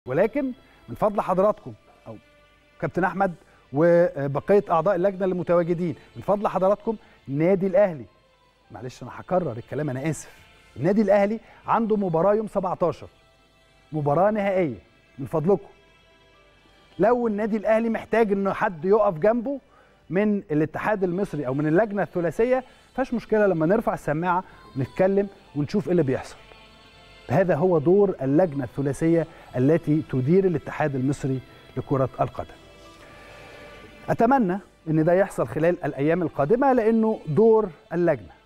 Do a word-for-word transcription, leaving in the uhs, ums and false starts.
ولكن من فضل حضراتكم او كابتن احمد وبقيه اعضاء اللجنه اللي متواجدين، من فضل حضراتكم النادي الاهلي، معلش انا هكرر الكلام انا اسف، النادي الاهلي عنده مباراه يوم سبعتاشر، مباراه نهائيه، من فضلكم لو النادي الاهلي محتاج انه حد يقف جنبه من الاتحاد المصري او من اللجنه الثلاثيه، فاش مشكله لما نرفع السماعه ونتكلم ونشوف ايه اللي بيحصل. هذا هو دور اللجنه الثلاثيه التي تدير الاتحاد المصري لكره القدم. اتمنى ان ده يحصل خلال الايام القادمه، لانه دور اللجنه